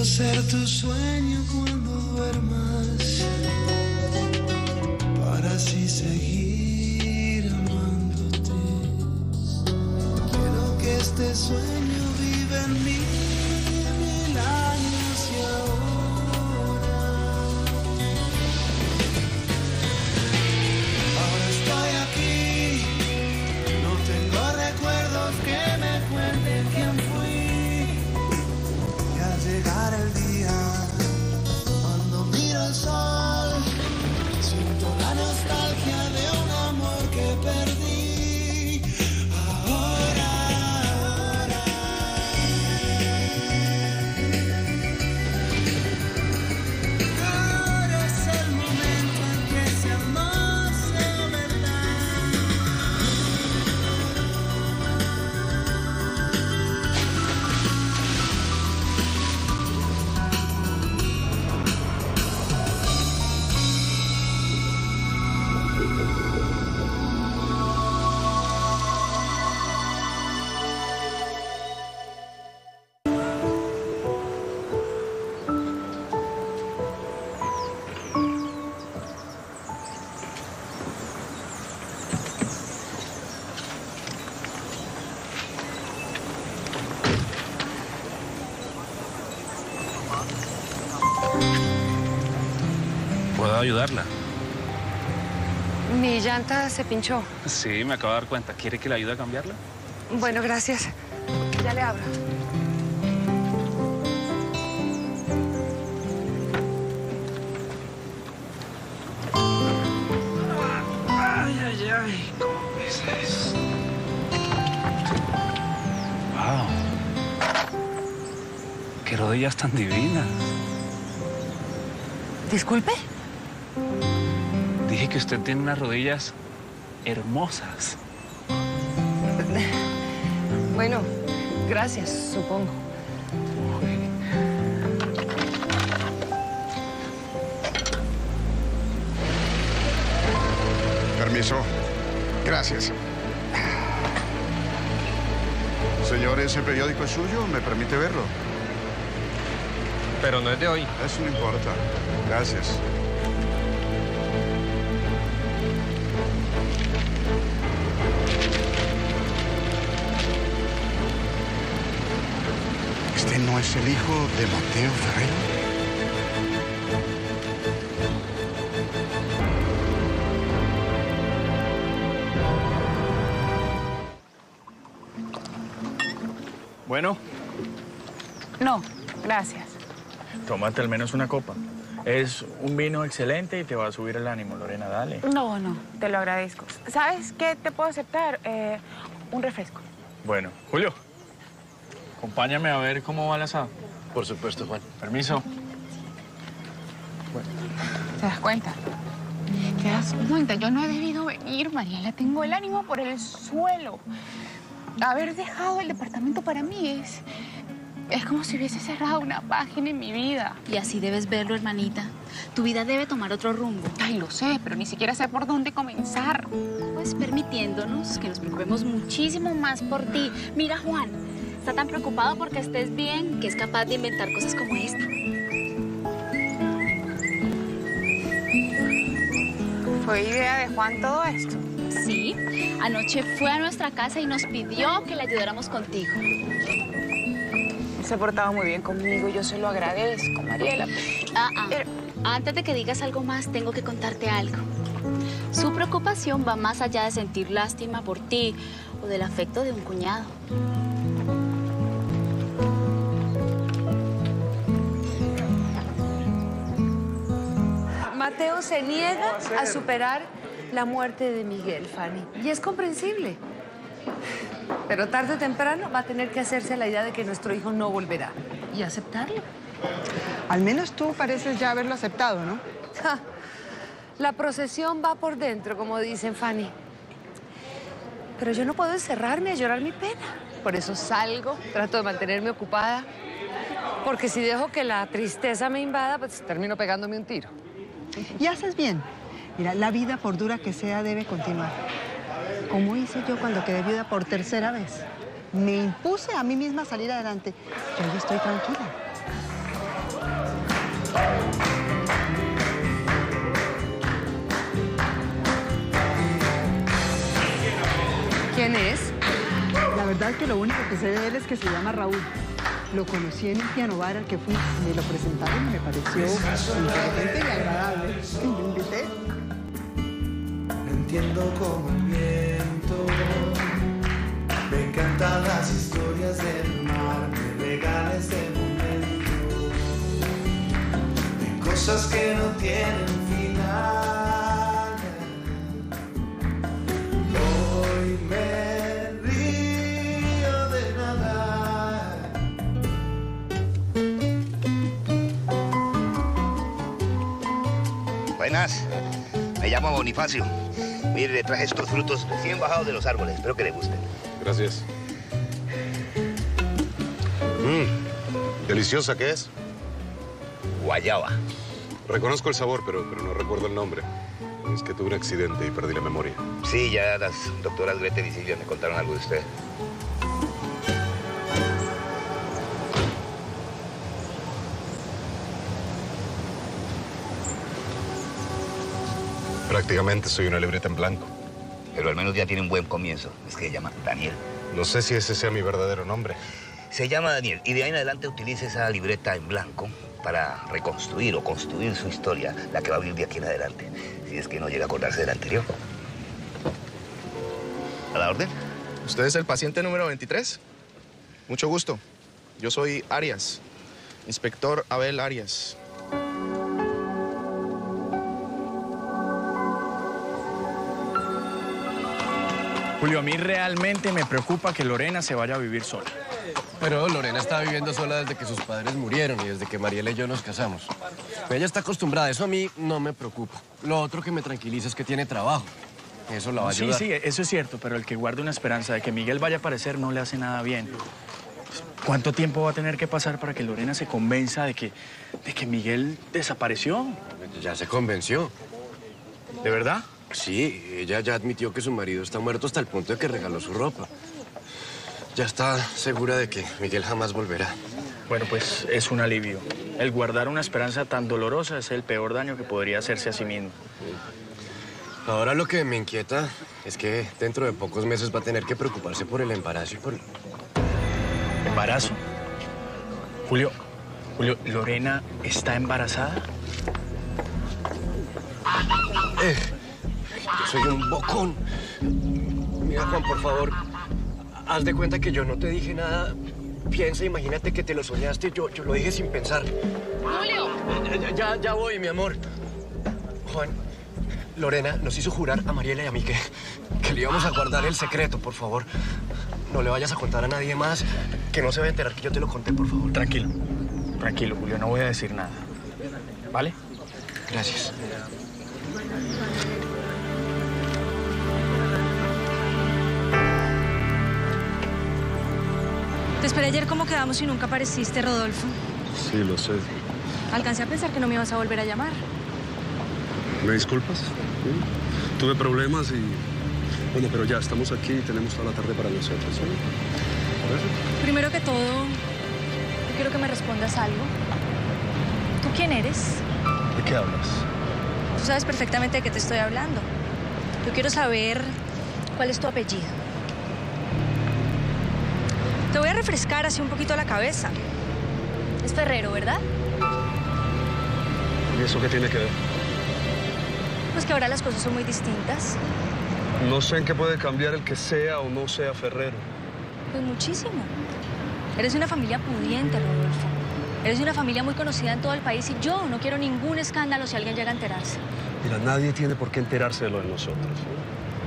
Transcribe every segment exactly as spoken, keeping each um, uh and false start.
ser tu sueño cuando duermas, para así seguir amándote. Quiero que este sueño viva en mí mil años y ahora. Ahora estoy aquí, no tengo recuerdos que me cuenten quién fui. Y al llegar el día, cuando miro el sol, siento la nostalgia de un amor que perdí. Ahora, ahora. Ahora es el momento en que ese amor sea verdad. ¿Puedo ayudarla? Mi llanta se pinchó. Sí, me acabo de dar cuenta. ¿Quiere que le ayude a cambiarla? Bueno, gracias. Ya le abro. Ay, ay, ay. ¿Cómo pesa eso? Wow. Qué rodillas tan divinas. Disculpe. Dije que usted tiene unas rodillas hermosas. Bueno, gracias, supongo. Uy. Permiso. Gracias. Señor, ¿ese periódico es suyo? ¿Me permite verlo? Pero no es de hoy. Eso no importa. Gracias. ¿Este no es el hijo de Mateo Ferreiro? Bueno, No, gracias. tómate al menos una copa. Es un vino excelente y te va a subir el ánimo, Lorena, dale. No, no, te lo agradezco. ¿Sabes qué te puedo aceptar? Eh, un refresco. Bueno, Julio, acompáñame a ver cómo va el asado. Por supuesto, Juan. Permiso. ¿Te das cuenta? ¿Te das cuenta? Yo no he debido venir, Mariela. Tengo el ánimo por el suelo. Haber dejado el departamento para mí es... Es como si hubiese cerrado una página en mi vida. Y así debes verlo, hermanita. Tu vida debe tomar otro rumbo. Ay, lo sé, pero ni siquiera sé por dónde comenzar. Pues permitiéndonos que nos preocupemos muchísimo más por ti. Mira, Juan, está tan preocupado porque estés bien que es capaz de inventar cosas como esta. ¿Fue idea de Juan todo esto? Sí, anoche fue a nuestra casa y nos pidió que le ayudáramos contigo. Se ha portado muy bien conmigo, yo se lo agradezco, Mariela. Ah, ah. Pero- Antes de que digas algo más, tengo que contarte algo. Su preocupación va más allá de sentir lástima por ti o del afecto de un cuñado. Mateo se niega a superar la muerte de Miguel, Fanny. Y es comprensible. Pero tarde o temprano va a tener que hacerse la idea de que nuestro hijo no volverá. Y aceptarlo. Al menos tú pareces ya haberlo aceptado, ¿no? Ja, la procesión va por dentro, como dicen, Fanny. Pero yo no puedo encerrarme a llorar mi pena. Por eso salgo, trato de mantenerme ocupada. Porque si dejo que la tristeza me invada, pues termino pegándome un tiro. Y haces bien. Mira, la vida, por dura que sea, debe continuar. Como hice yo cuando quedé viuda por tercera vez. Me impuse a mí misma a salir adelante. Yo ya estoy tranquila. ¿Sabes que lo único que sé de él es que se llama Raúl? Lo conocí en el piano bar al que fui. Me lo presentaron y me pareció inteligente y agradable. Y lo invité. No entiendo como el viento me cantan las historias del mar, me regala este momento de cosas que no tienen final. Hoy me río de nada. Buenas, me llamo Bonifacio. Mire, le traje estos frutos recién bajados de los árboles. Espero que le gusten. Gracias. Mmm, deliciosa, ¿qué es? Guayaba. Reconozco el sabor, pero, pero no recuerdo el nombre. Es que tuve un accidente y perdí la memoria. Sí, ya las doctoras Gretel y Silvia me contaron algo de usted. Prácticamente soy una libreta en blanco. Pero al menos ya tiene un buen comienzo. Es que se llama Daniel. No sé si ese sea mi verdadero nombre. Se llama Daniel y de ahí en adelante utilice esa libreta en blanco para reconstruir o construir su historia, la que va a vivir de aquí en adelante. Si es que no llega a acordarse de la anterior. ¿A la orden? ¿Usted es el paciente número veintitrés? Mucho gusto. Yo soy Arias, inspector Abel Arias. Julio, a mí realmente me preocupa que Lorena se vaya a vivir sola. Pero Lorena está viviendo sola desde que sus padres murieron y desde que Mariela y yo nos casamos. Ella está acostumbrada, eso a mí no me preocupa. Lo otro que me tranquiliza es que tiene trabajo. Eso la va a ayudar. Sí, sí, eso es cierto, pero el que guarde una esperanza de que Miguel vaya a aparecer no le hace nada bien. ¿Cuánto tiempo va a tener que pasar para que Lorena se convenza de que, de que Miguel desapareció? Ya se convenció. ¿De verdad? Sí, ella ya admitió que su marido está muerto hasta el punto de que regaló su ropa. Ya está segura de que Miguel jamás volverá. Bueno, pues es un alivio. El guardar una esperanza tan dolorosa es el peor daño que podría hacerse a sí mismo. Ahora lo que me inquieta es que dentro de pocos meses va a tener que preocuparse por el embarazo y por... ¿Embarazo? Julio, Julio, ¿Lorena está embarazada? Eh, yo soy un bocón. Mira, Juan, por favor, haz de cuenta que yo no te dije nada. Piensa, imagínate que te lo soñaste. Yo, yo lo dije sin pensar. ¡Julio! Ya, ya, ya voy, mi amor. Juan, Lorena nos hizo jurar a Mariela y a mí que, que le íbamos a guardar el secreto, por favor. No le vayas a contar a nadie más, que no se va a enterar que yo te lo conté, por favor. Tranquilo, tranquilo, Julio, no voy a decir nada. ¿Vale? Gracias. Te esperé ayer como quedamos y nunca apareciste, Rodolfo. Sí, lo sé. Alcancé a pensar que no me ibas a volver a llamar. ¿Me disculpas? ¿Sí? Tuve problemas y... Bueno, pero ya estamos aquí y tenemos toda la tarde para nosotros, ¿sí? ¿Parece? Primero que todo, yo quiero que me respondas algo. ¿Tú quién eres? ¿De qué hablas? Tú sabes perfectamente de qué te estoy hablando. Yo quiero saber cuál es tu apellido. Te voy a refrescar así un poquito la cabeza. Es Ferrero, ¿verdad? ¿Y eso qué tiene que ver? Pues que ahora las cosas son muy distintas. No sé en qué puede cambiar el que sea o no sea Ferrero. Pues muchísimo. Eres de una familia pudiente, Rodolfo. Eres de una familia muy conocida en todo el país y yo no quiero ningún escándalo si alguien llega a enterarse. Mira, nadie tiene por qué enterarse de lo de nosotros, ¿no?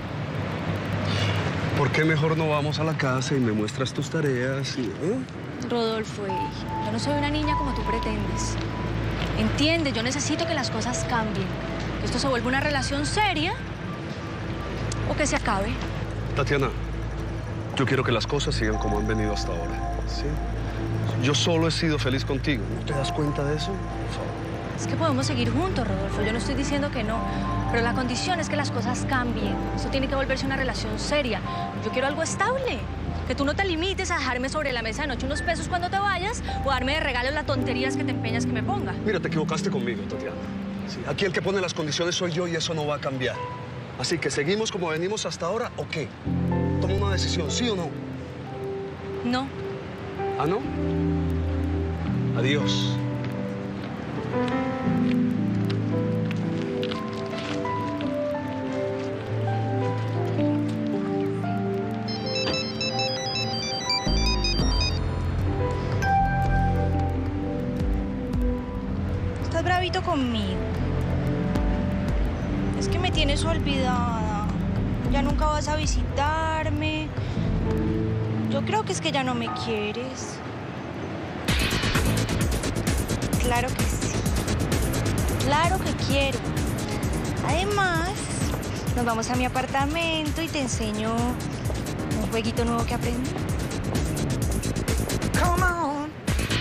¿Por qué mejor no vamos a la casa y me muestras tus tareas y... ¿eh? Rodolfo, yo no soy una niña como tú pretendes. Entiende, yo necesito que las cosas cambien. Que esto se vuelva una relación seria o que se acabe. Tatiana, yo quiero que las cosas sigan como han venido hasta ahora, ¿sí? Yo solo he sido feliz contigo. ¿No te das cuenta de eso? Por favor. Es que podemos seguir juntos, Rodolfo. Yo no estoy diciendo que no. Pero la condición es que las cosas cambien. Eso tiene que volverse una relación seria. Yo quiero algo estable. Que tú no te limites a dejarme sobre la mesa de noche unos pesos cuando te vayas o darme de regalo las tonterías que te empeñas que me ponga. Mira, te equivocaste conmigo, Tatiana. Sí, aquí el que pone las condiciones soy yo y eso no va a cambiar. Así que, ¿seguimos como venimos hasta ahora o qué? Toma una decisión, ¿sí o no? No. ¿Ah, no? Adiós. Estás bravito conmigo. Es que me tienes olvidada. Ya nunca vas a visitarme. Yo creo que es que ya no me quieres. Claro que sí. Claro que quiero. Además, nos vamos a mi apartamento y te enseño un jueguito nuevo que aprendí. Come on.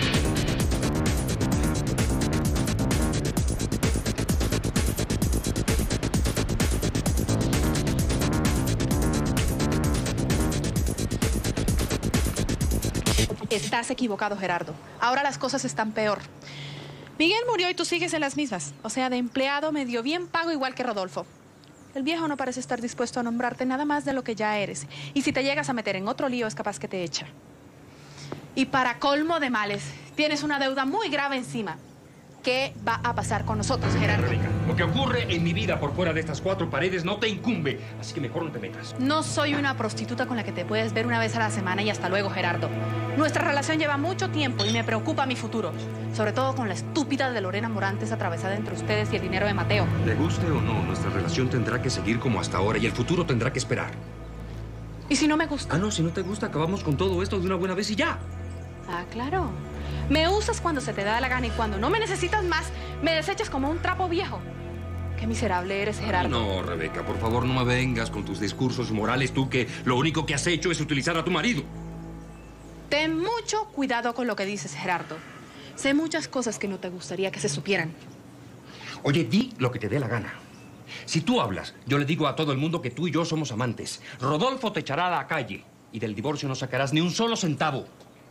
Estás equivocado, Gerardo. Ahora las cosas están peor. Miguel murió y tú sigues en las mismas. O sea, de empleado medio bien pago igual que Rodolfo. El viejo no parece estar dispuesto a nombrarte nada más de lo que ya eres. Y si te llegas a meter en otro lío, es capaz que te echa. Y para colmo de males, tienes una deuda muy grave encima. ¿Qué va a pasar con nosotros, Gerardo? Rebeca, lo que ocurre en mi vida por fuera de estas cuatro paredes no te incumbe, así que mejor no te metas. No soy una prostituta con la que te puedes ver una vez a la semana y hasta luego, Gerardo. Nuestra relación lleva mucho tiempo y me preocupa mi futuro. Sobre todo con la estúpida de Lorena Morantes atravesada entre ustedes y el dinero de Mateo. Te guste o no, nuestra relación tendrá que seguir como hasta ahora y el futuro tendrá que esperar. ¿Y si no me gusta? Ah, no, si no te gusta, acabamos con todo esto de una buena vez y ya. Ah, claro. Me usas cuando se te da la gana y cuando no me necesitas más, me desechas como un trapo viejo. Qué miserable eres, Gerardo. No, Rebeca, por favor, no me vengas con tus discursos morales, tú que lo único que has hecho es utilizar a tu marido. Ten mucho cuidado con lo que dices, Gerardo. Sé muchas cosas que no te gustaría que se supieran. Oye, di lo que te dé la gana. Si tú hablas, yo le digo a todo el mundo que tú y yo somos amantes. Rodolfo te echará a la calle y del divorcio no sacarás ni un solo centavo.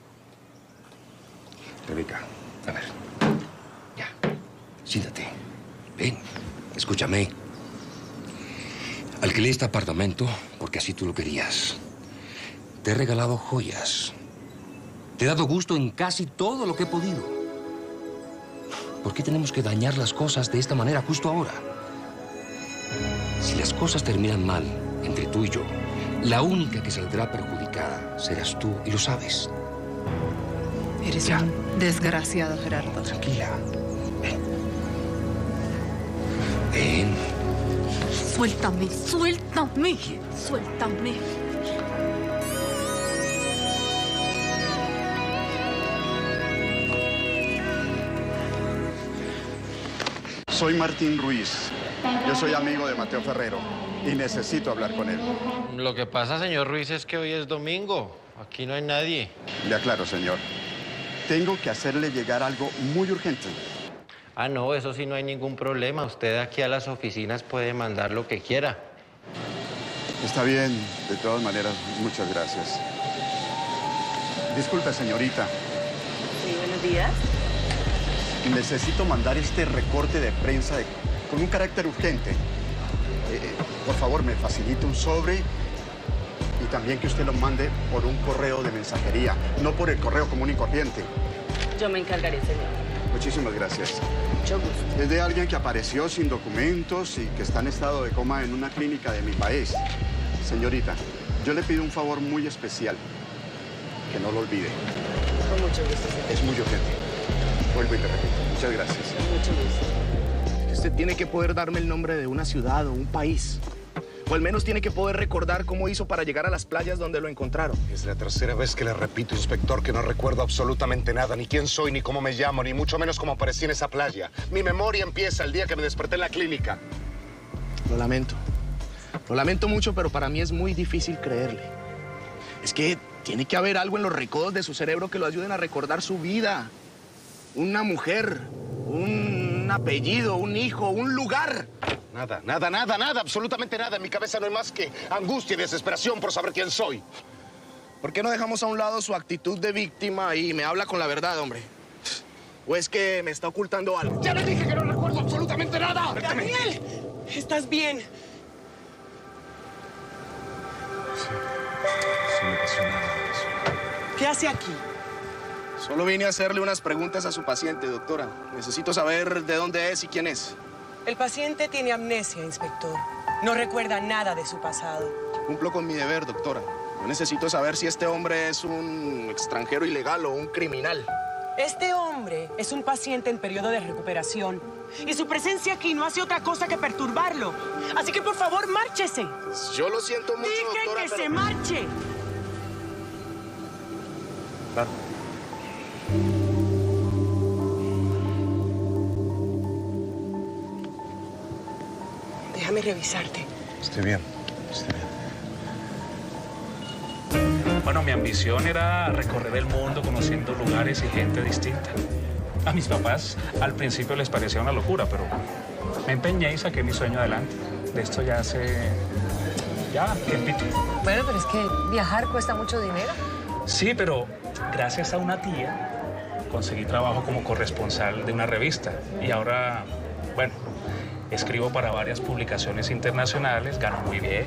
Rebeca, a ver. Ya. Siéntate. Ven, escúchame. Alquilé este apartamento porque así tú lo querías. Te he regalado joyas. Te he dado gusto en casi todo lo que he podido. ¿Por qué tenemos que dañar las cosas de esta manera justo ahora? Si las cosas terminan mal entre tú y yo, la única que saldrá perjudicada serás tú y lo sabes. Eres ya un desgraciado, Gerardo. Tranquila. Ven. Ven. Suéltame, suéltame, suéltame. Soy Martín Ruiz. Yo soy amigo de Mateo Ferrero y necesito hablar con él. Lo que pasa, señor Ruiz, es que hoy es domingo. Aquí no hay nadie. Le aclaro, señor. Tengo que hacerle llegar algo muy urgente. Ah, no, eso sí no hay ningún problema. Usted aquí a las oficinas puede mandar lo que quiera. Está bien, de todas maneras, muchas gracias. Disculpe, señorita. Sí, buenos días. Necesito mandar este recorte de prensa de, con un carácter urgente. Eh, por favor, me facilite un sobre y también que usted lo mande por un correo de mensajería, no por el correo común y corriente. Yo me encargaré, señor. Muchísimas gracias. Mucho gusto. Es de alguien que apareció sin documentos y que está en estado de coma en una clínica de mi país. Señorita, yo le pido un favor muy especial. Que no lo olvide. Con mucho gusto, señor. Es muy urgente. Vuelvo y te repito. Muchas gracias. Con mucho gusto. Usted tiene que poder darme el nombre de una ciudad o un país. O al menos tiene que poder recordar cómo hizo para llegar a las playas donde lo encontraron. Es la tercera vez que le repito, inspector, que no recuerdo absolutamente nada. Ni quién soy, ni cómo me llamo, ni mucho menos cómo aparecí en esa playa. Mi memoria empieza el día que me desperté en la clínica. Lo lamento. Lo lamento mucho, pero para mí es muy difícil creerle. Es que tiene que haber algo en los recodos de su cerebro que lo ayuden a recordar su vida. Una mujer, un apellido, un hijo, un lugar. Nada, nada, nada, nada, absolutamente nada. En mi cabeza no hay más que angustia y desesperación por saber quién soy. ¿Por qué no dejamos a un lado su actitud de víctima y me habla con la verdad, hombre? ¿O es que me está ocultando algo? ¡Ya le dije que no recuerdo absolutamente nada! ¡Gabriel! ¿Estás bien? Sí, sí me pasó nada de eso. ¿Qué hace aquí? Solo vine a hacerle unas preguntas a su paciente, doctora. Necesito saber de dónde es y quién es. El paciente tiene amnesia, inspector. No recuerda nada de su pasado. Cumplo con mi deber, doctora. Yo necesito saber si este hombre es un extranjero ilegal o un criminal. Este hombre es un paciente en periodo de recuperación. Y su presencia aquí no hace otra cosa que perturbarlo. Así que, por favor, márchese. Yo lo siento mucho, Dije doctora, que pero... se marche. Claro. Déjame revisarte. Estoy bien, estoy bien. Bueno, mi ambición era recorrer el mundo conociendo lugares y gente distinta. A mis papás al principio les parecía una locura, pero me empeñé y saqué mi sueño adelante. De esto ya hace... ya, tiempito. Bueno, pero es que viajar cuesta mucho dinero. Sí, pero gracias a una tía conseguí trabajo como corresponsal de una revista. Y ahora, bueno, escribo para varias publicaciones internacionales, gano muy bien.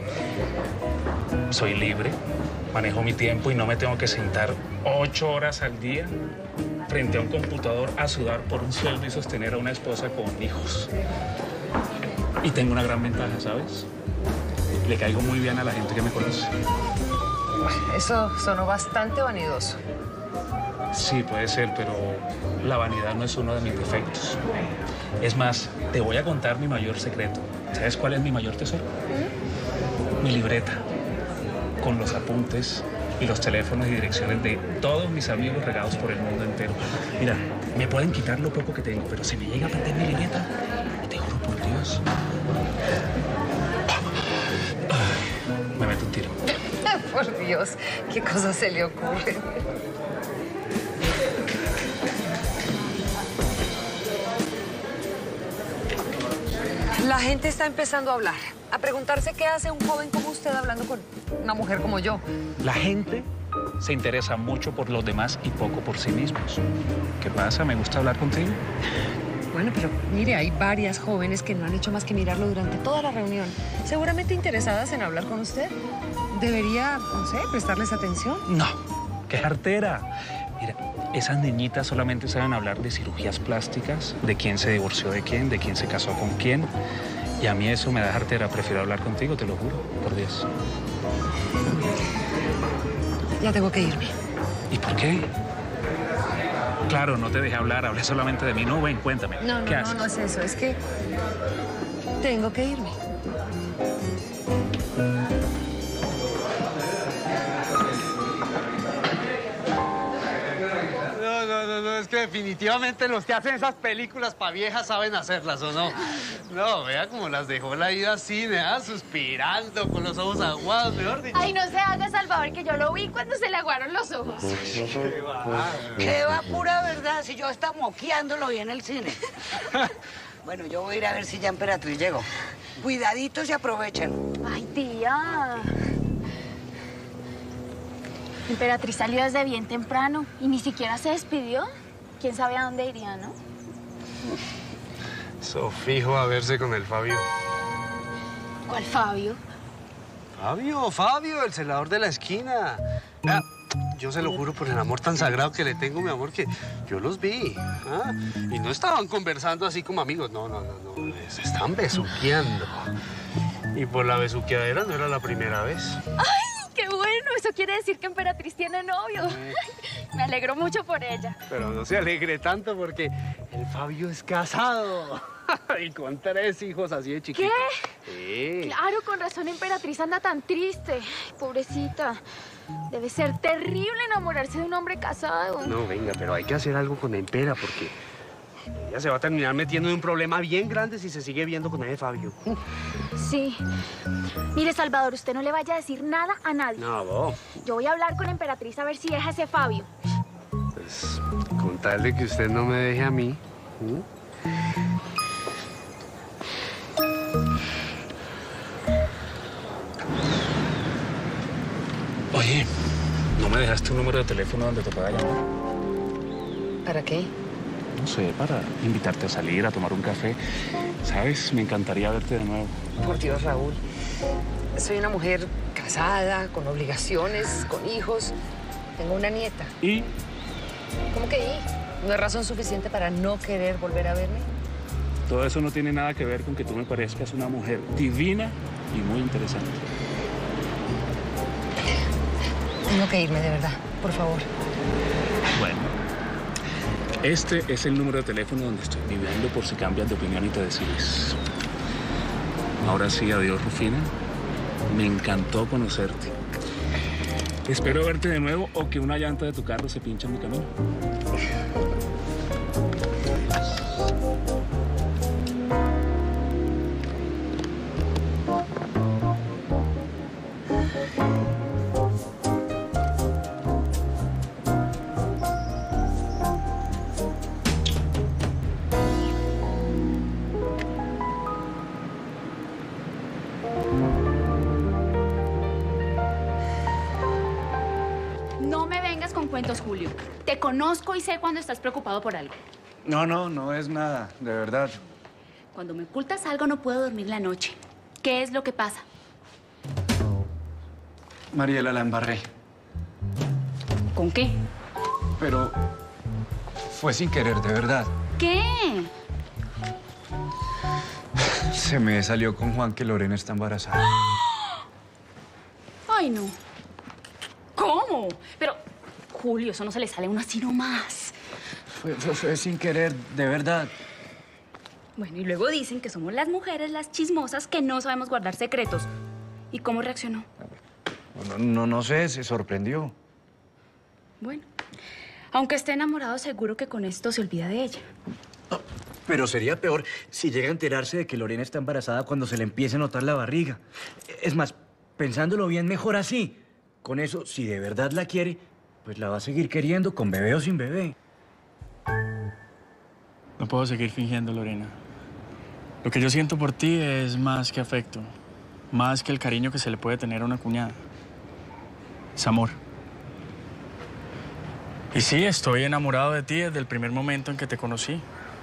Soy libre, manejo mi tiempo y no me tengo que sentar ocho horas al día frente a un computador a sudar por un sueldo y sostener a una esposa con hijos. Y tengo una gran ventaja, ¿sabes? Le caigo muy bien a la gente que me conoce. Eso sonó bastante vanidoso. Sí, puede ser, pero la vanidad no es uno de mis defectos. Es más, te voy a contar mi mayor secreto. ¿Sabes cuál es mi mayor tesoro? ¿Mm? Mi libreta, con los apuntes y los teléfonos y direcciones de todos mis amigos regados por el mundo entero. Mira, me pueden quitar lo poco que tengo, pero si me llega a perder mi libreta, te juro por Dios. Ay, me meto un tiro. Por Dios, qué cosa se le ocurre. La gente está empezando a hablar, a preguntarse qué hace un joven como usted hablando con una mujer como yo. La gente se interesa mucho por los demás y poco por sí mismos. ¿Qué pasa? ¿Me gusta hablar contigo? Bueno, pero mire, hay varias jóvenes que no han hecho más que mirarlo durante toda la reunión. Seguramente interesadas en hablar con usted. Debería, no sé, prestarles atención. No, qué jartera. Mira, esas niñitas solamente saben hablar de cirugías plásticas, de quién se divorció de quién, de quién se casó con quién. Y a mí eso me da jartera. Prefiero hablar contigo, te lo juro, por Dios. Ya tengo que irme. ¿Y por qué? Claro, no te dejé hablar, hablé solamente de mí. No, ven, cuéntame. No, no, ¿Qué no, haces? no es eso. Es que tengo que irme. No, no, no, no, es que definitivamente los que hacen esas películas pa' viejas saben hacerlas, ¿o no? No, vea cómo las dejó la vida así, ¿verdad? Suspirando, con los ojos aguados, mejor dicho. Ay, no se haga, Salvador, que yo lo vi cuando se le aguaron los ojos. Qué va. Qué va, pura verdad, si yo estaba moqueándolo vi en el cine. Bueno, yo voy a ir a ver si ya Emperatriz llegó. Cuidaditos y aprovechen. Ay, tía. Emperatriz salió desde bien temprano y ni siquiera se despidió. ¿Quién sabe a dónde iría, no? Eso fijo a verse con el Fabio. ¿Cuál Fabio? Fabio, Fabio, el celador de la esquina. Ah, yo se lo juro por el amor tan sagrado que le tengo, mi amor, que yo los vi. ¿Ah? Y no estaban conversando así como amigos. No, no, no, no. Se están besuqueando. Y por la besuqueadera no era la primera vez. ¡Ay, qué bueno! Eso quiere decir que Emperatriz tiene novio. Sí. Me alegro mucho por ella. Pero no se alegre tanto porque el Fabio es casado. Y con tres hijos así de chiquitos. ¿Qué? Sí. Claro, con razón Emperatriz anda tan triste. Ay, pobrecita. Debe ser terrible enamorarse de un hombre casado. No, venga, pero hay que hacer algo con Empera porque ella se va a terminar metiendo en un problema bien grande si se sigue viendo con ese Fabio. Sí. Mire, Salvador, usted no le vaya a decir nada a nadie. No, vos. Yo voy a hablar con Emperatriz a ver si deja ese Fabio. Pues, con tal de que usted no me deje a mí. ¿Mm? Oye, ¿no me dejaste un número de teléfono donde te pueda llamar? ¿Para qué? No sé, para invitarte a salir, a tomar un café. ¿Sabes? Me encantaría verte de nuevo. Por Dios, Raúl. Soy una mujer casada, con obligaciones, con hijos. tengo una nieta. ¿Y? ¿Cómo que y? ¿No es razón suficiente para no querer volver a verme? Todo eso no tiene nada que ver con que tú me parezcas una mujer divina y muy interesante. Tengo que irme, de verdad. Por favor. Bueno, este es el número de teléfono donde estoy viviendo por si cambias de opinión y te decides. Ahora sí, adiós, Rufina. Me encantó conocerte. Espero verte de nuevo o que una llanta de tu carro se pinche en mi camino. No me vengas con cuentos, Julio. Te conozco y sé cuando estás preocupado por algo. No, no, no es nada, de verdad. Cuando me ocultas algo no puedo dormir la noche. ¿Qué es lo que pasa? Mariela, la embarré. ¿Con qué? Pero fue sin querer, de verdad. ¿Qué? Se me salió con Juan que Lorena está embarazada. Ay, no. ¿Cómo? Pero, Julio, eso no se le sale a uno así nomás. Fue, fue, fue sin querer, de verdad. Bueno, y luego dicen que somos las mujeres las chismosas que no sabemos guardar secretos. ¿Y cómo reaccionó? No, no, no sé, se sorprendió. Bueno, aunque esté enamorado, seguro que con esto se olvida de ella. Pero sería peor si llega a enterarse de que Lorena está embarazada cuando se le empiece a notar la barriga. Es más, pensándolo bien, mejor así. Con eso, si de verdad la quiere, pues la va a seguir queriendo, con bebé o sin bebé. No puedo seguir fingiendo, Lorena. Lo que yo siento por ti es más que afecto. Más que el cariño que se le puede tener a una cuñada. Es amor. Y sí, estoy enamorado de ti desde el primer momento en que te conocí.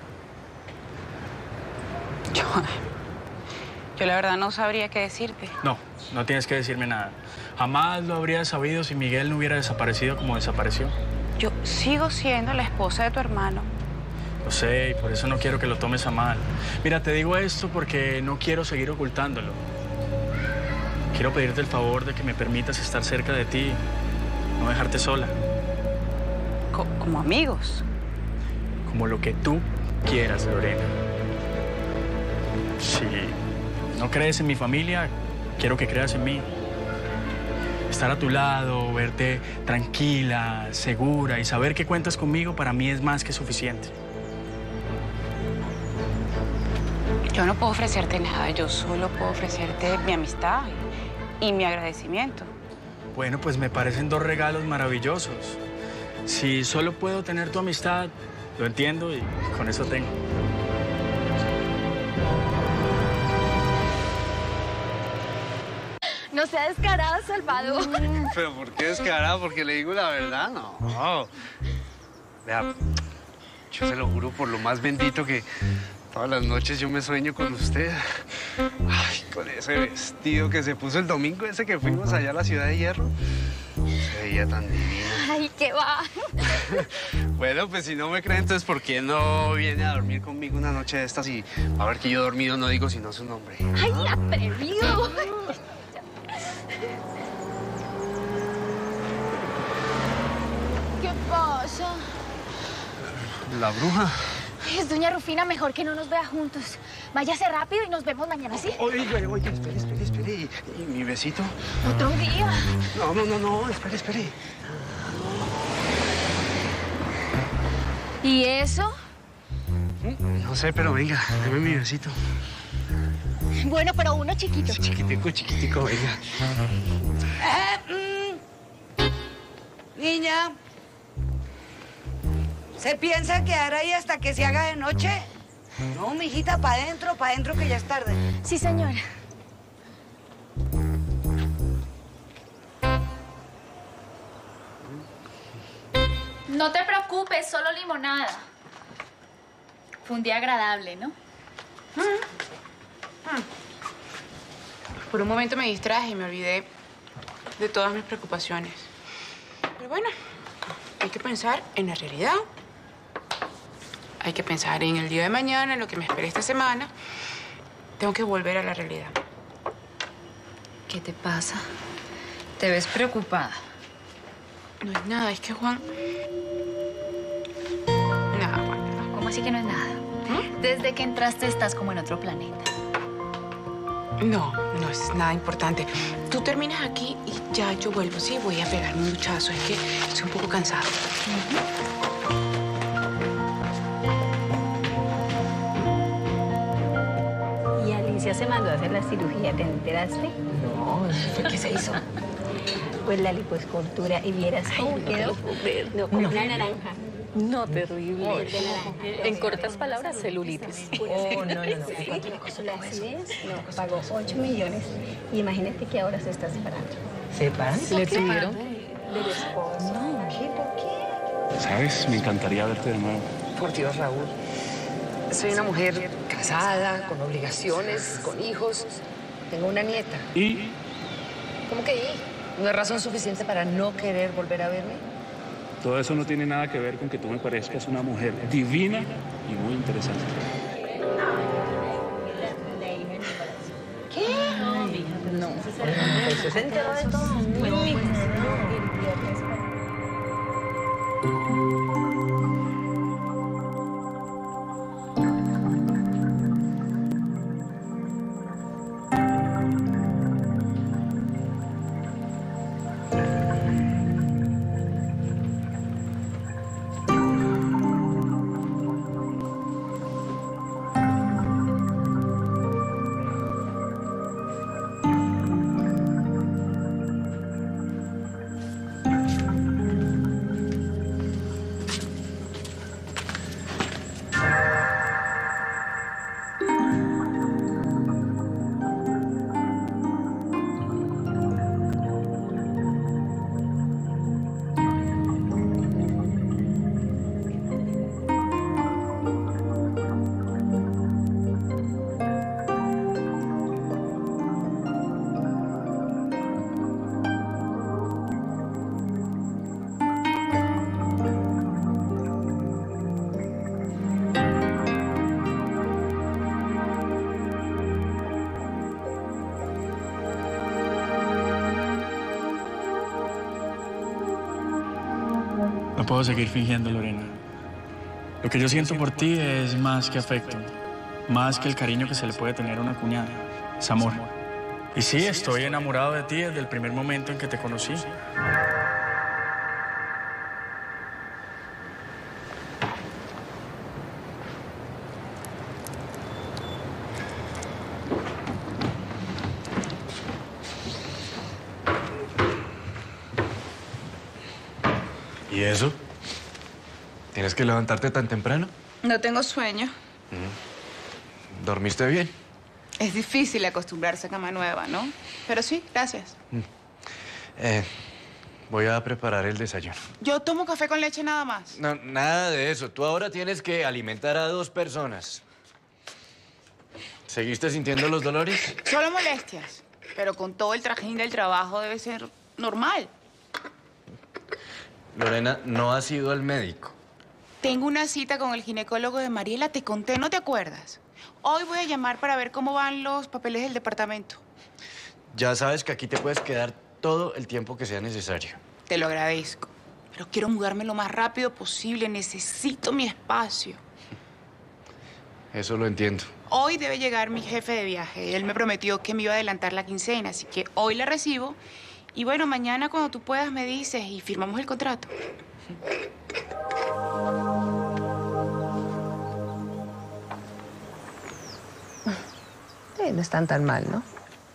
Yo, yo la verdad no sabría qué decirte. No, no tienes que decirme nada. Jamás lo habría sabido si Miguel no hubiera desaparecido como desapareció. Yo sigo siendo la esposa de tu hermano. Lo sé, y por eso no quiero que lo tomes a mal. Mira, te digo esto porque no quiero seguir ocultándolo. Quiero pedirte el favor de que me permitas estar cerca de ti, no dejarte sola. Co- como amigos. Como lo que tú quieras, Lorena. Si no crees en mi familia, quiero que creas en mí. Estar a tu lado, verte tranquila, segura y saber que cuentas conmigo para mí es más que suficiente. Yo no puedo ofrecerte nada, yo solo puedo ofrecerte mi amistad y, y mi agradecimiento. Bueno, pues me parecen dos regalos maravillosos. Si solo puedo tener tu amistad, lo entiendo y con eso tengo. No sea descarado, Salvador. ¿Pero por qué descarado? Porque le digo la verdad, no. Vea, yo se lo juro por lo más bendito que todas las noches yo me sueño con usted. Ay, con ese vestido que se puso el domingo ese que fuimos allá a la Ciudad de Hierro. Se veía tan divino. Ay, qué va. Bueno, pues si no me cree, entonces ¿por qué no viene a dormir conmigo una noche de estas? Y a ver que yo dormido no digo sino su nombre. Ay, atrevido. ¿Qué pasa? La bruja. Es doña Rufina, mejor que no nos vea juntos. Váyase rápido y nos vemos mañana, ¿sí? Oye, oye, espere, espere, espere. ¿Y, y mi besito? Otro día. No, no, no, no, espere, espere. ¿Y eso? No sé, pero venga, dame mi besito. Bueno, pero uno chiquito. Chiquitico, chiquitico, venga. Eh, mm. Niña, ¿se piensa quedar ahí hasta que se haga de noche? No, mijita, para adentro, para adentro que ya es tarde. Sí, señora. No te preocupes, solo limonada. Fue un día agradable, ¿no? Por un momento me distraje y me olvidé de todas mis preocupaciones. Pero bueno, hay que pensar en la realidad. Hay que pensar en el día de mañana, en lo que me espera esta semana. Tengo que volver a la realidad. ¿Qué te pasa? Te ves preocupada. No es nada, es que Juan... Nada, Juan. ¿Cómo así que no es nada? ¿Mm? Desde que entraste estás como en otro planeta. No, no es nada importante. Tú terminas aquí y ya yo vuelvo. Sí, voy a pegarme un duchazo. Es que estoy un poco cansada. ¿Y Alicia se mandó a hacer la cirugía? ¿Te enteraste? No, ¿fue qué se hizo? Pues la lipoescultura. Y vieras cómo quedó. No, como una naranja. No, terrible. En cortas palabras, celulitis. Oh, no, no, no. La acidez, no, pagó ocho millones. Y imagínate que ahora se está separando. ¿Separan? ¿Le tuvieron? Del esposo. No, ¿qué? ¿Por qué? ¿Sabes? Me encantaría verte de nuevo. Por Dios, Raúl. Soy una mujer casada, con obligaciones, con hijos. Tengo una nieta. ¿Y? ¿Cómo que y? ¿No es razón suficiente para no querer volver a verme? Todo eso no tiene nada que ver con que tú me parezcas una mujer divina y muy interesante. ¿Qué? No. ¿Se se enteró de todo? No, No puedo seguir fingiendo, Lorena. Lo que yo siento por ti es más que afecto, más que el cariño que se le puede tener a una cuñada. Es amor. Y sí, estoy enamorado de ti desde el primer momento en que te conocí. ¿Y eso? ¿Tienes que levantarte tan temprano? No tengo sueño. ¿Dormiste bien? Es difícil acostumbrarse a cama nueva, ¿no? Pero sí, gracias. Eh, voy a preparar el desayuno. Yo tomo café con leche nada más. No, nada de eso. Tú ahora tienes que alimentar a dos personas. ¿Seguiste sintiendo los dolores? Solo molestias. Pero con todo el trajín del trabajo debe ser normal. Lorena, no has ido al médico. Tengo una cita con el ginecólogo de Mariela. Te conté, ¿no te acuerdas? Hoy voy a llamar para ver cómo van los papeles del departamento. Ya sabes que aquí te puedes quedar todo el tiempo que sea necesario. Te lo agradezco. Pero quiero mudarme lo más rápido posible. Necesito mi espacio. Eso lo entiendo. Hoy debe llegar mi jefe de viaje. Él me prometió que me iba a adelantar la quincena, así que hoy la recibo. Y bueno, mañana cuando tú puedas me dices y firmamos el contrato. Sí, no están tan mal, ¿no?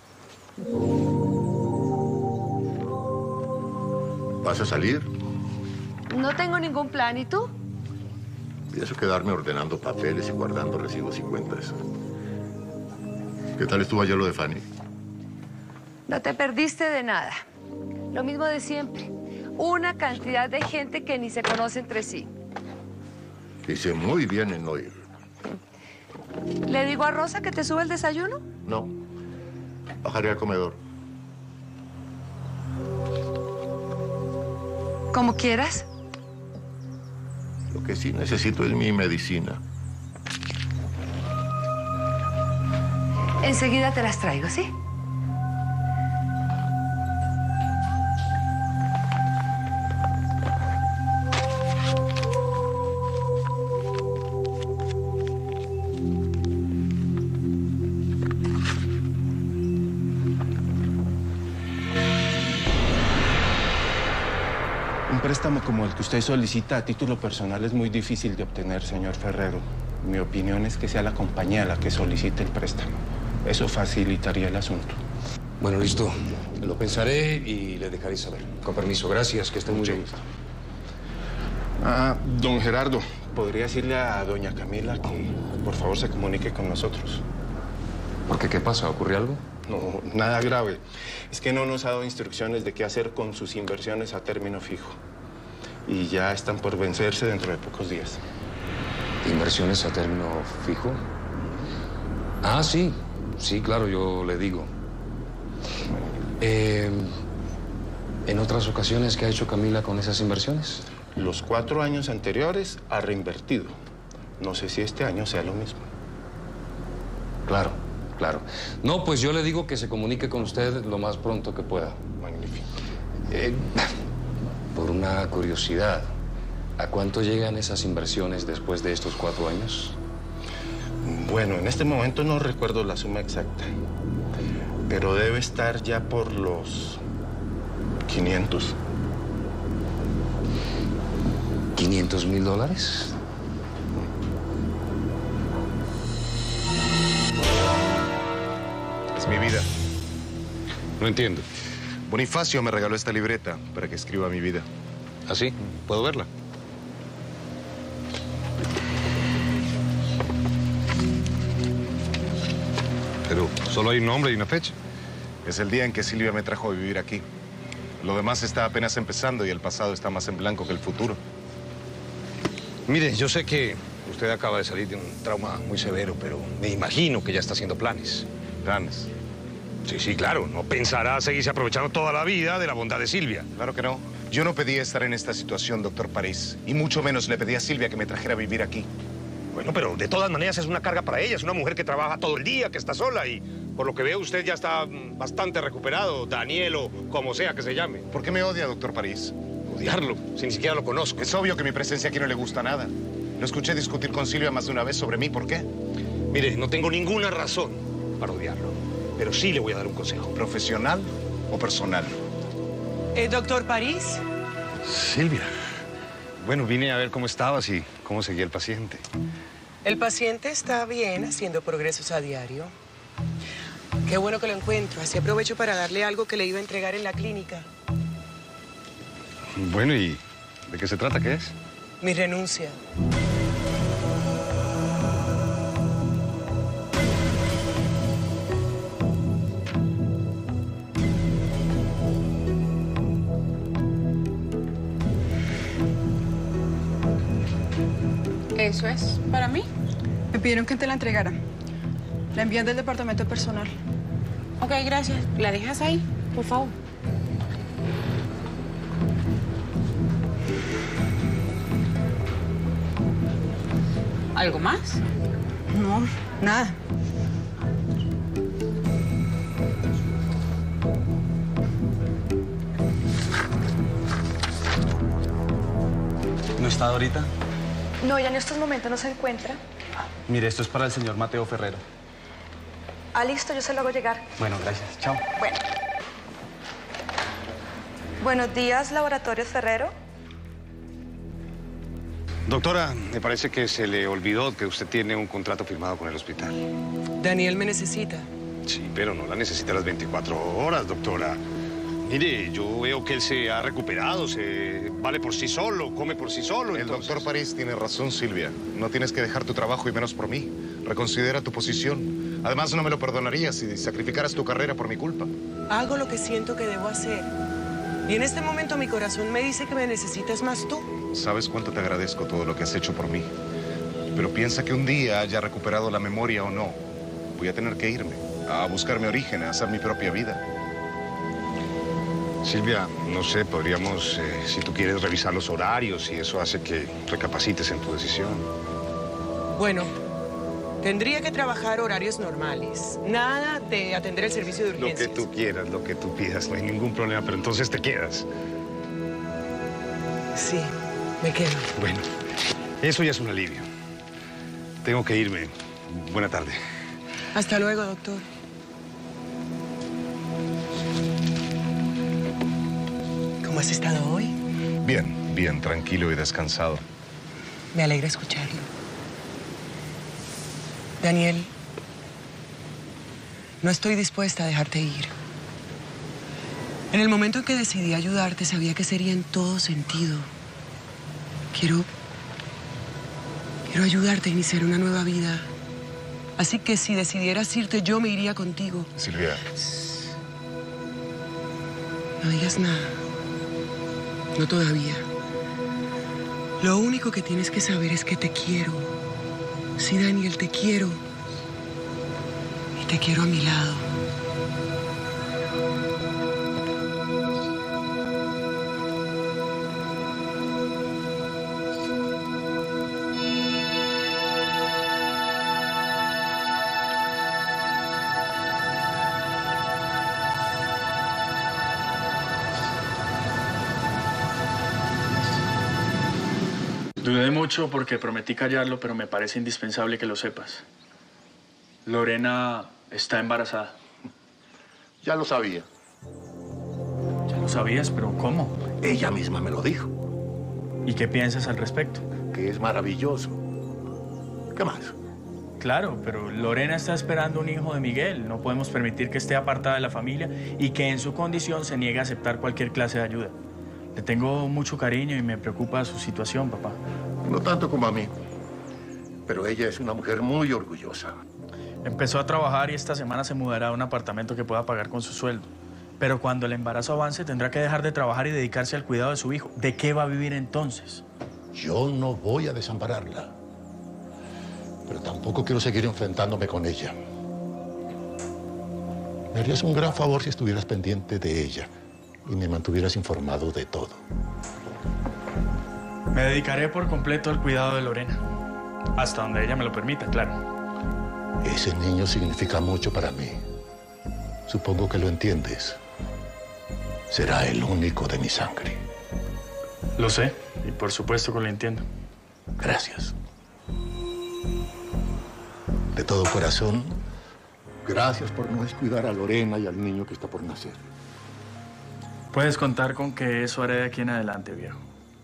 ¿Vas a salir? No tengo ningún plan. ¿Y tú? Pienso quedarme ordenando papeles y guardando recibos y cuentas. ¿Qué tal estuvo ayer lo de Fanny? No te perdiste de nada. Lo mismo de siempre. Una cantidad de gente que ni se conoce entre sí. Hice muy bien en no ir. ¿Le digo a Rosa que te sube el desayuno? No. Bajaré al comedor. Como quieras. Lo que sí necesito es mi medicina. Enseguida te las traigo, ¿sí? Un préstamo como el que usted solicita a título personal es muy difícil de obtener, señor Ferrero. Mi opinión es que sea la compañía la que solicite el préstamo. Eso facilitaría el asunto. Bueno, listo. Lo pensaré y le dejaré saber. Con permiso, gracias, que esté muy bien. Ah, don Gerardo, ¿podría decirle a doña Camila que por favor se comunique con nosotros? ¿Por qué? ¿Qué pasa? ¿Ocurre algo? No, nada grave. Es que no nos ha dado instrucciones de qué hacer con sus inversiones a término fijo. Y ya están por vencerse dentro de pocos días. ¿Inversiones a término fijo? Ah, sí. Sí, claro, yo le digo. Eh, ¿En otras ocasiones qué ha hecho Camila con esas inversiones? Los cuatro años anteriores ha reinvertido. No sé si este año sea lo mismo. Claro, claro. No, pues yo le digo que se comunique con usted lo más pronto que pueda. Magnífico. Eh, por una curiosidad, ¿a cuánto llegan esas inversiones después de estos cuatro años? Bueno, en este momento no recuerdo la suma exacta, pero debe estar ya por los quinientos. ¿quinientos mil dólares? Es mi vida. No entiendo. Bonifacio me regaló esta libreta para que escriba mi vida. ¿Ah, sí? ¿Puedo verla? Pero solo hay un nombre y una fecha. Es el día en que Silvia me trajo a vivir aquí. Lo demás está apenas empezando y el pasado está más en blanco que el futuro. Mire, yo sé que usted acaba de salir de un trauma muy severo, pero me imagino que ya está haciendo planes. ¿Planes? Sí, sí, claro. No pensará seguirse aprovechando toda la vida de la bondad de Silvia. Claro que no. Yo no pedí estar en esta situación, doctor París. Y mucho menos le pedí a Silvia que me trajera a vivir aquí. Bueno, pero de todas maneras es una carga para ella. Es una mujer que trabaja todo el día, que está sola y por lo que veo usted ya está bastante recuperado, Daniel o como sea que se llame. ¿Por qué me odia, doctor París? Odiarlo, si ni siquiera lo conozco. Es obvio que mi presencia aquí no le gusta nada. Lo escuché discutir con Silvia más de una vez sobre mí. ¿Por qué? Mire, no tengo ninguna razón para odiarlo, pero sí le voy a dar un consejo. ¿Profesional o personal? ¿Eh, doctor París? Silvia. Bueno, vine a ver cómo estabas y cómo seguía el paciente. El paciente está bien, haciendo progresos a diario. Qué bueno que lo encuentro. Así aprovecho para darle algo que le iba a entregar en la clínica. Bueno, ¿y de qué se trata? ¿Qué es? Mi renuncia. ¿Eso es para mí? Me pidieron que te la entregara. La envían del departamento personal. Ok, gracias. ¿La dejas ahí, por favor? ¿Algo más? No, nada. ¿No está ahorita? No, ya en estos momentos no se encuentra. Mire, esto es para el señor Mateo Ferrero. Ah, listo, yo se lo hago llegar. Bueno, gracias. Chao. Bueno. Buenos días, Laboratorios Ferrero. Doctora, me parece que se le olvidó que usted tiene un contrato firmado con el hospital. Daniel me necesita. Sí, pero no la necesita las veinticuatro horas, doctora. Mire, yo veo que él se ha recuperado, se vale por sí solo, come por sí solo. El entonces... doctor París tiene razón, Silvia. No tienes que dejar tu trabajo y menos por mí. Reconsidera tu posición. Además, no me lo perdonarías si sacrificaras tu carrera por mi culpa. Hago lo que siento que debo hacer. Y en este momento mi corazón me dice que me necesitas más tú. Sabes cuánto te agradezco todo lo que has hecho por mí. Pero piensa que un día haya recuperado la memoria o no, voy a tener que irme a buscar mi origen, a hacer mi propia vida. Silvia, no sé, podríamos, eh, si tú quieres, revisar los horarios y eso hace que recapacites en tu decisión. Bueno, tendría que trabajar horarios normales. Nada de atender el servicio de urgencias. Lo que tú quieras, lo que tú pidas, no hay ningún problema, pero entonces te quedas. Sí, me quedo. Bueno, eso ya es un alivio. Tengo que irme. Buena tarde. Hasta luego, doctor. ¿Cómo has estado hoy? Bien, bien, tranquilo y descansado. Me alegra escucharlo. Daniel, no estoy dispuesta a dejarte ir. En el momento en que decidí ayudarte, sabía que sería en todo sentido. Quiero... Quiero ayudarte a iniciar una nueva vida. Así que si decidieras irte, yo me iría contigo. Silvia. No digas nada. No todavía. Lo único que tienes que saber es que te quiero. Sí, Daniel, te quiero. Y te quiero a mi lado. Dudé mucho porque prometí callarlo, pero me parece indispensable que lo sepas. Lorena está embarazada. Ya lo sabía. Ya lo sabías, pero ¿cómo? Ella misma me lo dijo. ¿Y qué piensas al respecto? Que es maravilloso. ¿Qué más? Claro, pero Lorena está esperando un hijo de Miguel. No podemos permitir que esté apartada de la familia y que en su condición se niegue a aceptar cualquier clase de ayuda. Le tengo mucho cariño y me preocupa su situación, papá. No tanto como a mí, pero ella es una mujer muy orgullosa. Empezó a trabajar y esta semana se mudará a un apartamento que pueda pagar con su sueldo. Pero cuando el embarazo avance tendrá que dejar de trabajar y dedicarse al cuidado de su hijo. ¿De qué va a vivir entonces? Yo no voy a desampararla, pero tampoco quiero seguir enfrentándome con ella. Me harías un gran favor si estuvieras pendiente de ella y me mantuvieras informado de todo. Me dedicaré por completo al cuidado de Lorena. Hasta donde ella me lo permita, claro. Ese niño significa mucho para mí. Supongo que lo entiendes. Será el único de mi sangre. Lo sé, y por supuesto que lo entiendo. Gracias. De todo corazón, gracias por no descuidar a Lorena y al niño que está por nacer. Puedes contar con que eso haré de aquí en adelante, viejo.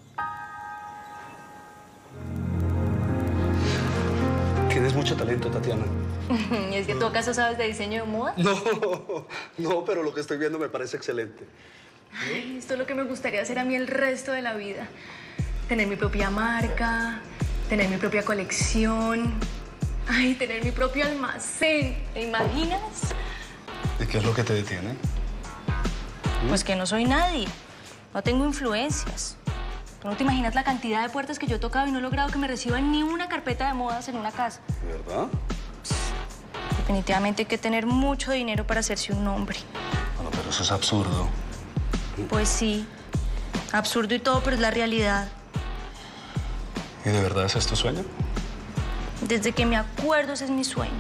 Tienes mucho talento, Tatiana. ¿Y es que tú acaso sabes de diseño de moda? No, no, pero lo que estoy viendo me parece excelente. Ay, esto es lo que me gustaría hacer a mí el resto de la vida. Tener mi propia marca, tener mi propia colección, ay, tener mi propio almacén. ¿Te imaginas? ¿Y qué es lo que te detiene? Pues que no soy nadie. No tengo influencias. Tú no te imaginas la cantidad de puertas que yo he tocado y no he logrado que me reciban ni una carpeta de modas en una casa. ¿Verdad? Definitivamente hay que tener mucho dinero para hacerse un nombre. Bueno, pero eso es absurdo. Pues sí. Absurdo y todo, pero es la realidad. ¿Y de verdad ese es tu sueño? Desde que me acuerdo, ese es mi sueño.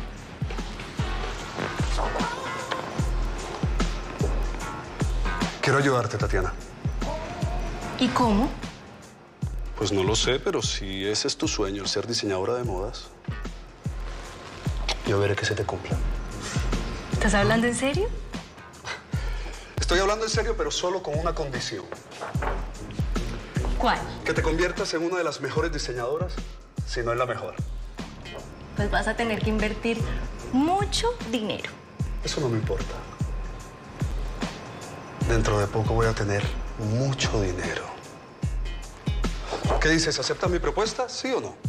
Quiero ayudarte, Tatiana. ¿Y cómo? Pues no lo sé, pero si ese es tu sueño, el ser diseñadora de modas, yo veré que se te cumpla. ¿Estás hablando en serio? Estoy hablando en serio, pero solo con una condición. ¿Cuál? Que te conviertas en una de las mejores diseñadoras, si no es la mejor. Pues vas a tener que invertir mucho dinero. Eso no me importa. Dentro de poco voy a tener mucho dinero. ¿Qué dices? ¿Aceptas mi propuesta? ¿Sí o no?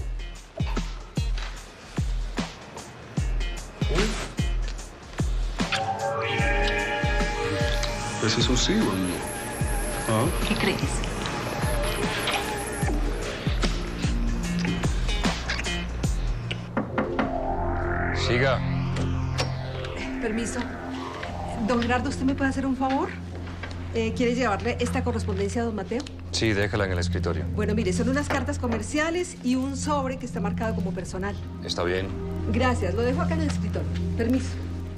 ¿Ese es un sí o un no? ¿Ah? ¿Qué crees? Siga. Permiso. Don Gerardo, ¿usted me puede hacer un favor? Eh, ¿Quieres llevarle esta correspondencia a don Mateo? Sí, déjala en el escritorio. Bueno, mire, son unas cartas comerciales y un sobre que está marcado como personal. Está bien. Gracias, lo dejo acá en el escritorio. Permiso.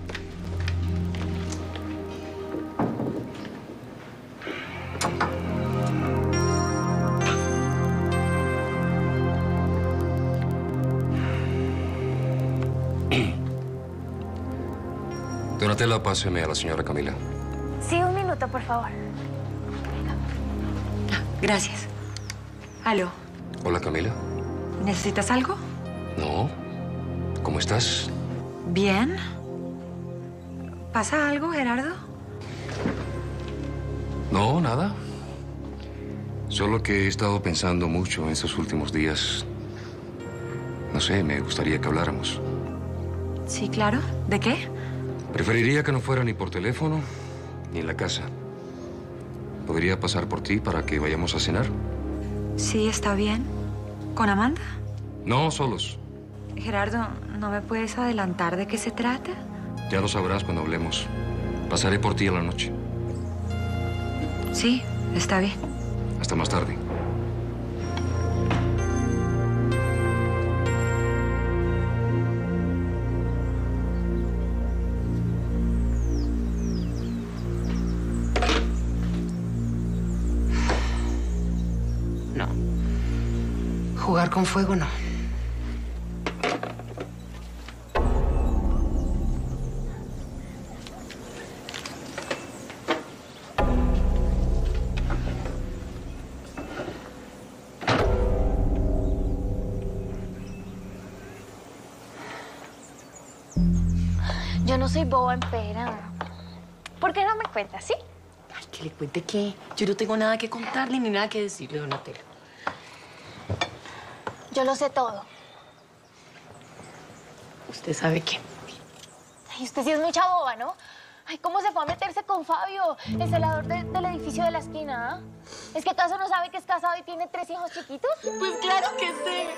Donatella, páseme a la señora Camila. Sí, un minuto, por favor. Gracias. Aló, Hola, Camila. ¿necesitas algo? No. ¿Cómo estás? Bien. ¿Pasa algo, Gerardo? No, nada. Solo que he estado pensando mucho en estos últimos días. No sé, me gustaría que habláramos. Sí, claro. ¿De qué? Preferiría que no fuera ni por teléfono ni en la casa. ¿Podría pasar por ti para que vayamos a cenar? Sí, está bien. ¿Con Amanda? No, solos. Gerardo, ¿no me puedes adelantar de qué se trata? Ya lo sabrás cuando hablemos. Pasaré por ti a la noche. Sí, está bien. Hasta más tarde. No. Jugar con fuego, no. Yo no soy boba en pera. ¿Por qué no me cuentas, sí? Ay, que le cuente qué. Yo no tengo nada que contarle ni nada que decirle, Donatella. Yo lo sé todo. ¿Usted sabe qué? Ay, usted sí es mucha boba, ¿no? Ay, ¿cómo se fue a meterse con Fabio, el celador de- del edificio de la esquina, ah? ¿Es que acaso no sabe que es casado y tiene tres hijos chiquitos? Pues claro que sé.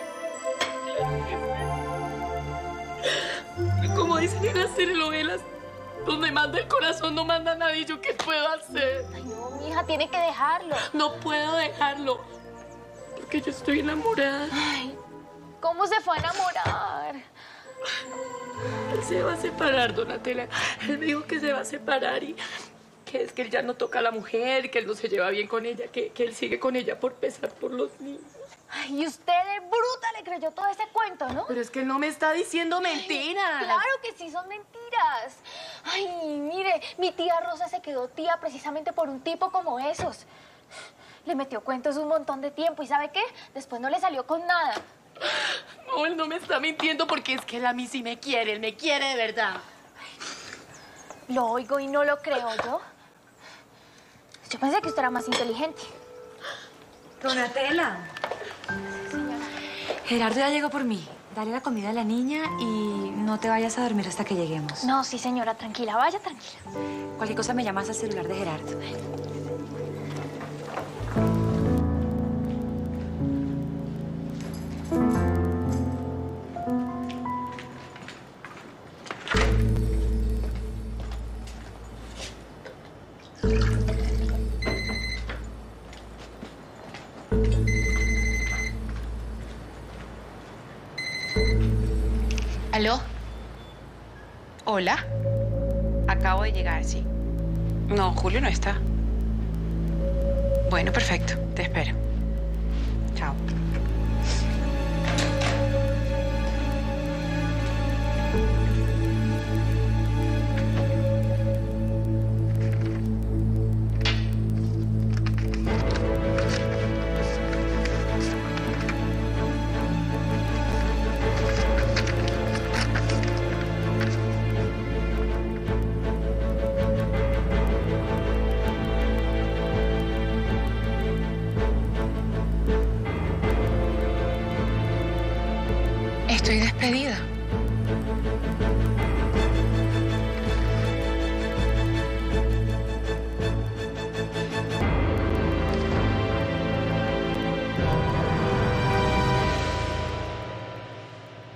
Como dicen en las telenovelas, donde manda el corazón no manda nadie. ¿Yo qué puedo hacer? Ay, no, mija, tiene que dejarlo. No puedo dejarlo. Porque yo estoy enamorada. Ay, ¿cómo se fue a enamorar? Él se va a separar, Donatella. Él me dijo que se va a separar y que es que él ya no toca a la mujer, que él no se lleva bien con ella, que, que él sigue con ella por pesar por los niños. Ay, y usted de bruta le creyó todo ese cuento, ¿no? Pero es que no me está diciendo mentiras. Ay, claro que sí, son mentiras. Ay, mire, mi tía Rosa se quedó tía precisamente por un tipo como esos. Le metió cuentos un montón de tiempo y ¿sabe qué? Después no le salió con nada. No, él no me está mintiendo porque es que él a mí sí me quiere, él me quiere de verdad. Ay, lo oigo y no lo creo yo. Yo pensé que usted era más inteligente. Donatella. Gerardo ya llegó por mí. Dale la comida a la niña y no te vayas a dormir hasta que lleguemos. No, sí, señora, tranquila, vaya tranquila. Cualquier cosa me llamas al celular de Gerardo. ¿Aló? ¿Hola? Acabo de llegar, sí. No, Julio no está. Bueno, perfecto. Te espero. Chao. Estoy despedida.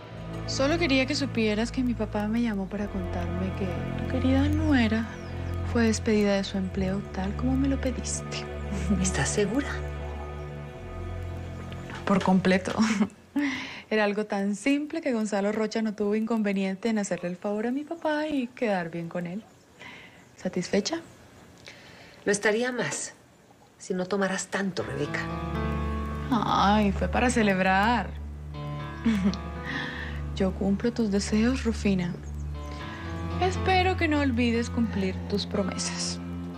Solo quería que supieras que mi papá me llamó para contarme que tu querida nuera fue despedida de su empleo tal como me lo pediste. ¿Estás segura? Por completo. Era algo tan simple que Gonzalo Rocha no tuvo inconveniente en hacerle el favor a mi papá y quedar bien con él. ¿Satisfecha? Lo estaría más si no tomaras tanto, Rebeca. Ay, fue para celebrar. Yo cumplo tus deseos, Rufina. Espero que no olvides cumplir tus promesas.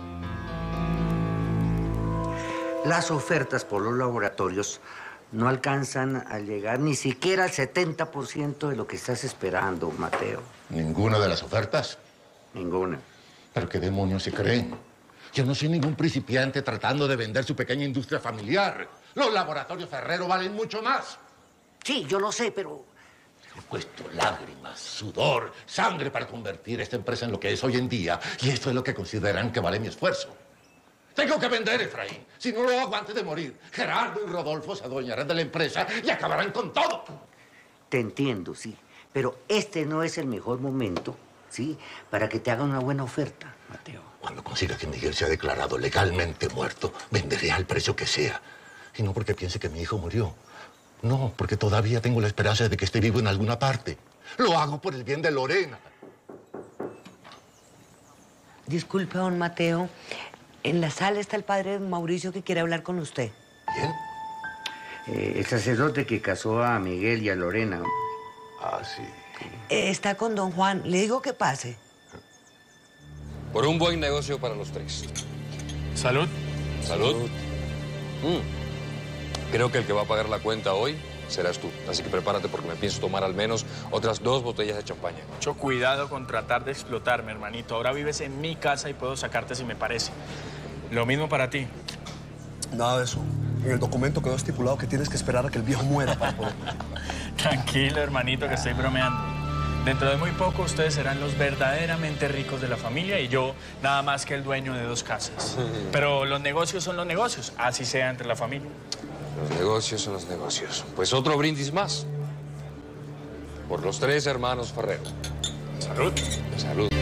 Las ofertas por los laboratorios no alcanzan a llegar ni siquiera al setenta por ciento de lo que estás esperando, Mateo. ¿Ninguna de las ofertas? Ninguna. ¿Pero qué demonios se creen? Yo no soy ningún principiante tratando de vender su pequeña industria familiar. Los laboratorios Ferrero valen mucho más. Sí, yo lo sé, pero... He puesto lágrimas, sudor, sangre para convertir esta empresa en lo que es hoy en día. Y esto es lo que consideran que vale mi esfuerzo. Tengo que vender, Efraín. Si no lo hago antes de morir, Gerardo y Rodolfo se adueñarán de la empresa y acabarán con todo. Te entiendo, sí. Pero este no es el mejor momento, ¿sí? Para que te hagan una buena oferta, Mateo. Cuando consiga que Miguel sea declarado legalmente muerto, venderé al precio que sea. Y no porque piense que mi hijo murió. No, porque todavía tengo la esperanza de que esté vivo en alguna parte. Lo hago por el bien de Lorena. Disculpe, don Mateo. En la sala está el padre Mauricio que quiere hablar con usted. ¿Quién? Eh, el sacerdote que casó a Miguel y a Lorena. Ah, sí. Eh, está con don Juan. Le digo que pase. Por un buen negocio para los tres. Salud. Salud. Mm. Creo que el que va a pagar la cuenta hoy serás tú. Así que prepárate porque me pienso tomar al menos otras dos botellas de champaña. Mucho cuidado con tratar de explotarme, hermanito. Ahora vives en mi casa y puedo sacarte si me parece. Lo mismo para ti. Nada de eso. En el documento quedó estipulado que tienes que esperar a que el viejo muera para poder... Tranquilo, hermanito, que estoy bromeando. Dentro de muy poco ustedes serán los verdaderamente ricos de la familia y yo nada más que el dueño de dos casas. Pero los negocios son los negocios, así sea entre la familia. Los negocios son los negocios. Pues otro brindis más. Por los tres hermanos Ferrero. Salud. Salud.